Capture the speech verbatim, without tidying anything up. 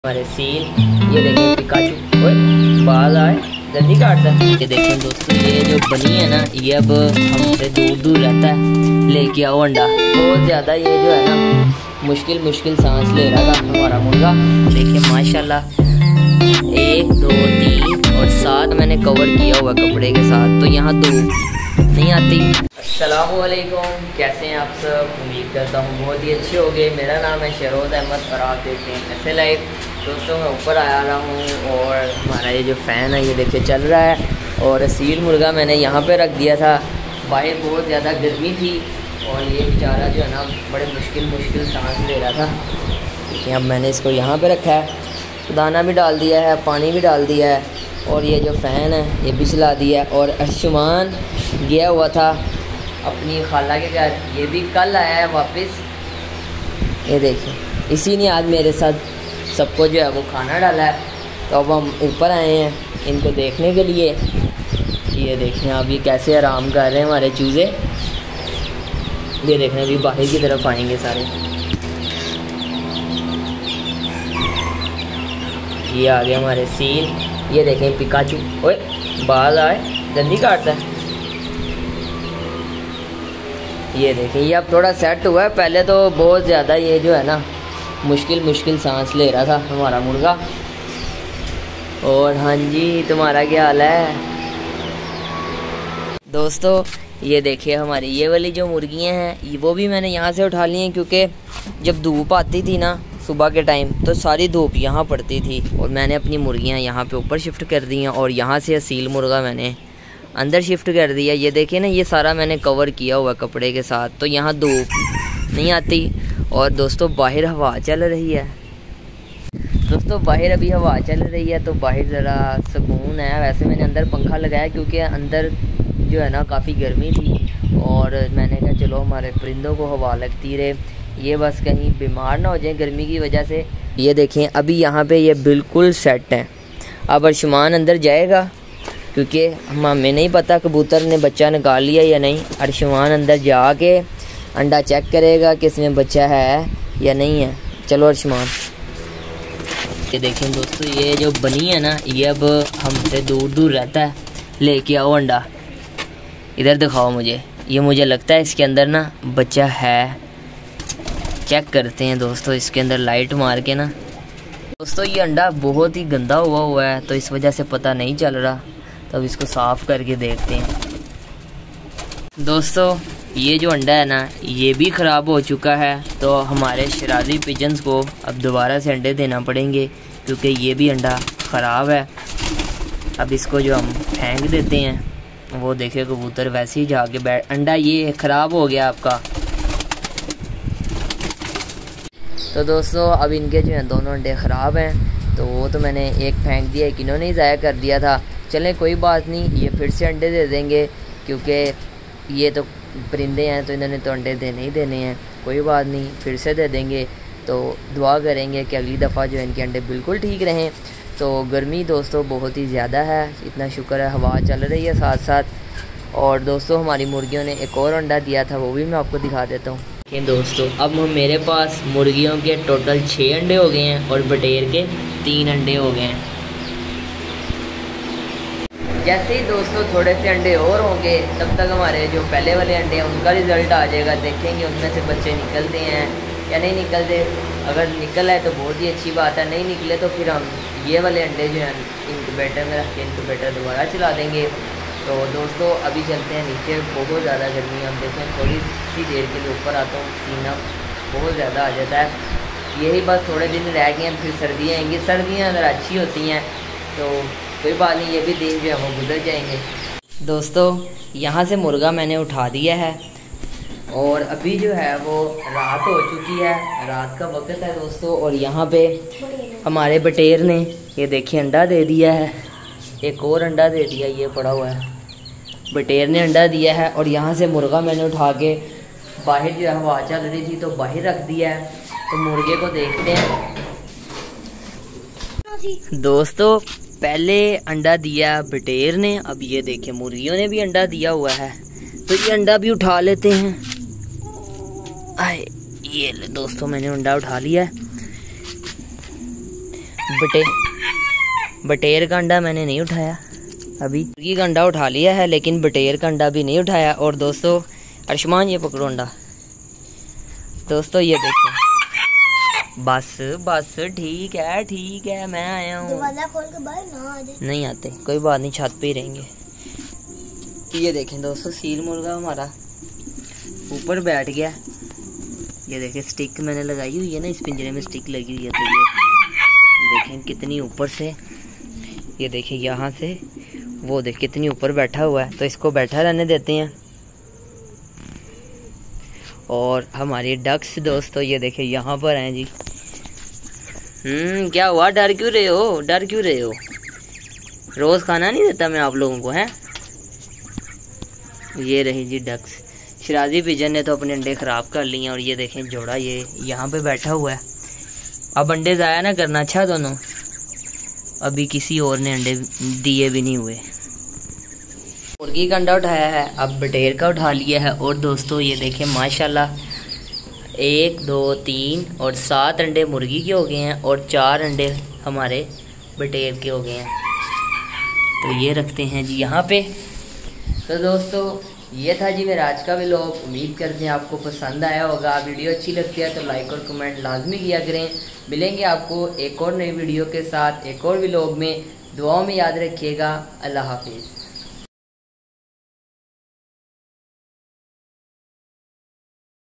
हमारे सील, ये देखें पिकाचू, ओए बाल आए जल्दी काटता है। ये देखें दोस्तों, ये जो बनी है ना, ये अब हमसे दूर दूर रहता है। लेके आओ अंडा। बहुत ज़्यादा ये जो है ना मुश्किल मुश्किल सांस ले रहा था हमारा मुर्गा। देखिए माशाल्लाह, एक दो तीन और सात मैंने कवर किया हुआ कपड़े के साथ, तो यहाँ दो नहीं आती। अस्सलामुअलैकुम, कैसे हैं आप सब? उम्मीद करता हूँ बहुत ही अच्छे हो गए। मेरा नाम है शहरोज़ अहमद और आप देखते हैं ऐसे लाइफ। दोस्तों मैं ऊपर आया रहा हूँ और हमारा ये जो फ़ैन है ये देखिए चल रहा है। और सील मुर्गा मैंने यहाँ पे रख दिया था। बाहर बहुत ज़्यादा गर्मी थी और ये बेचारा जो है ना बड़े मुश्किल मुश्किल सांस ले रहा था। देखिए अब मैंने इसको यहाँ पे रखा है, तो दाना भी डाल दिया है, पानी भी डाल दिया है और ये जो फ़ैन है ये भी चला दिया है। और अर्शुमान गया हुआ था अपनी खाला के घर, ये भी कल आया है वापस। ये देखिए इसी ने आज मेरे साथ सबको जो है वो खाना डाला है। तो अब हम ऊपर आए हैं इनको देखने के लिए। ये देखें आप, ये कैसे आराम कर रहे हैं हमारे चूज़े। ये देखें अभी बाहर की तरफ आएंगे सारे। ये आ गए हमारे सील, ये देखें पिकाचू, ओए बाल आए जल्दी काटता है। ये देखें ये अब थोड़ा सेट हुआ है, पहले तो बहुत ज़्यादा ये जो है ना मुश्किल मुश्किल सांस ले रहा था हमारा मुर्गा। और हाँ जी, तुम्हारा क्या हाल है दोस्तों? ये देखिए हमारी ये वाली जो मुर्गियाँ हैं वो भी मैंने यहाँ से उठा ली हैं, क्योंकि जब धूप आती थी ना सुबह के टाइम तो सारी धूप यहाँ पड़ती थी। और मैंने अपनी मुर्गियाँ यहाँ पे ऊपर शिफ्ट कर दी हैं और यहाँ से असील मुर्गा मैंने अंदर शिफ्ट कर दिया। ये देखिए ना, ये सारा मैंने कवर किया हुआ कपड़े के साथ, तो यहाँ धूप नहीं आती। और दोस्तों बाहर हवा चल रही है। दोस्तों बाहर अभी हवा चल रही है तो बाहर ज़रा सुकून है। वैसे मैंने अंदर पंखा लगाया क्योंकि अंदर जो है ना काफ़ी गर्मी थी और मैंने कहा चलो हमारे परिंदों को हवा लगती रहे, ये बस कहीं बीमार ना हो जाए गर्मी की वजह से। ये देखें अभी यहाँ पे ये बिल्कुल सेट है। अब अर्शुमान अंदर जाएगा क्योंकि हमें नहीं पता कबूतर ने बच्चा निकाल लिया या नहीं। अर्शुमान अंदर जाके अंडा चेक करेगा कि इसमें बच्चा है या नहीं है। चलो अर्शुमान। ये देखें दोस्तों, ये जो बनी है ना ये अब हमसे दूर दूर रहता है। लेके आओ अंडा, इधर दिखाओ मुझे। ये मुझे लगता है इसके अंदर ना बच्चा है। चेक करते हैं दोस्तों इसके अंदर लाइट मार के ना। दोस्तों ये अंडा बहुत ही गंदा हुआ हुआ है तो इस वजह से पता नहीं चल रहा, तो अब इसको साफ़ करके देखते हैं। दोस्तों ये जो अंडा है ना ये भी ख़राब हो चुका है, तो हमारे शराजी पिजन्स को अब दोबारा से अंडे देना पड़ेंगे क्योंकि ये भी अंडा ख़राब है। अब इसको जो हम फेंक देते हैं, वो देखे कबूतर वैसे ही जाके बैठ। अंडा ये ख़राब हो गया आपका। तो दोस्तों अब इनके जो हैं दोनों अंडे ख़राब हैं, तो वो तो मैंने एक फेंक दिया, एक इन्होंने ही ज़ाया कर दिया था। चलें कोई बात नहीं, ये फिर से अंडे दे देंगे क्योंकि ये तो परिंदे हैं तो इन्होंने तो अंडे देने ही देने हैं। कोई बात नहीं, फिर से दे देंगे। तो दुआ करेंगे कि अगली दफ़ा जो इनके अंडे बिल्कुल ठीक रहें। तो गर्मी दोस्तों बहुत ही ज़्यादा है, इतना शुक्र है हवा चल रही है साथ साथ। और दोस्तों हमारी मुर्गियों ने एक और अंडा दिया था, वो भी मैं आपको दिखा देता हूँ। देखिए दोस्तों अब हम मेरे पास मुर्गियों के टोटल छः अंडे हो गए हैं और बटेर के तीन अंडे हो गए हैं। जैसे ही दोस्तों थोड़े से अंडे और होंगे तब तक हमारे जो पहले वाले अंडे हैं उनका रिज़ल्ट आ जाएगा। देखेंगे उनमें से बच्चे निकलते हैं या नहीं निकलते। अगर निकल आए तो बहुत ही अच्छी बात है, नहीं निकले तो फिर हम ये वाले अंडे जो हैं इनक्यूबेटर में रख के इनक्यूबेटर दोबारा चला देंगे। तो दोस्तों अभी चलते हैं नीचे, बहुत ज़्यादा गर्मी। हम देखें थोड़ी सी देर के लिए ऊपर आता हूँ, सीना बहुत ज़्यादा आ जाता है। यही बस थोड़े दिन रह गए हैं फिर सर्दियाँ आएंगी। सर्दियाँ अगर अच्छी होती हैं तो कोई बात नहीं, ये भी दिन जो है वो गुजर जाएंगे। दोस्तों यहाँ से मुर्गा मैंने उठा दिया है और अभी जो है वो रात हो चुकी है, रात का वक्त है दोस्तों। और यहाँ पे हमारे बटेर ने ये देखिए अंडा दे दिया है, एक और अंडा दे दिया, ये पड़ा हुआ है। बटेर ने अंडा दिया है और यहाँ से मुर्गा मैंने उठा के बाहर जो हवा चल रही थी तो बाहर रख दिया है। तो मुर्गे को देखते हैं दोस्तों। पहले अंडा दिया बटेर ने, अब ये देखिए मुर्गियों ने भी अंडा दिया हुआ है, तो ये अंडा भी उठा लेते हैं। आए ये दोस्तों मैंने अंडा उठा लिया है। बटे बटेर का अंडा मैंने नहीं उठाया अभी। मुर्गी का अंडा उठा लिया है लेकिन बटेर का अंडा भी नहीं उठाया। और दोस्तों अर्शमान ये पकड़ो अंडा। दोस्तों ये देखो, बस बस ठीक है ठीक है, मैं आया हूँ। खोल के बाहर ना आ जाए। नहीं आते, कोई बात नहीं, छत पे ही रहेंगे। ये देखें दोस्तों, सील मुर्गा हमारा ऊपर बैठ गया। ये देखें स्टिक मैंने लगाई हुई है ना, इस पिंजरे में स्टिक लगी हुई है, तो ये देखें कितनी ऊपर से, ये देखें यहाँ से वो देख कितनी ऊपर बैठा हुआ है। तो इसको बैठा रहने देते हैं। और हमारी डक्स दोस्तों ये देखें यहाँ पर हैं जी। हम्म क्या हुआ, डर क्यों रहे हो, डर क्यों रहे हो? रोज खाना नहीं देता मैं आप लोगों को, हैं? ये रही जी डक्स। शराजी पिजन ने तो अपने अंडे ख़राब कर लिए और ये देखें जोड़ा ये यहाँ पे बैठा हुआ है। अब अंडे ज़ाया ना करना, अच्छा दोनों। अभी किसी और ने अंडे दिए भी नहीं हुए। मुर्गी का अंडा उठाया है, अब बटेर का उठा लिया है। और दोस्तों ये देखें माशाल्लाह, एक दो तीन और सात अंडे मुर्गी के हो गए हैं और चार अंडे हमारे बटेर के हो गए हैं। तो ये रखते हैं जी यहाँ पे। तो दोस्तों ये था जी मेरा आज का व्लॉग। उम्मीद करते हैं आपको पसंद आया होगा। वीडियो अच्छी लगती है तो लाइक और कमेंट लाजमी किया करें। मिलेंगे आपको एक और नई वीडियो के साथ एक और व्लॉग में। दुआओं में याद रखिएगा। अल्लाह हाफिज़।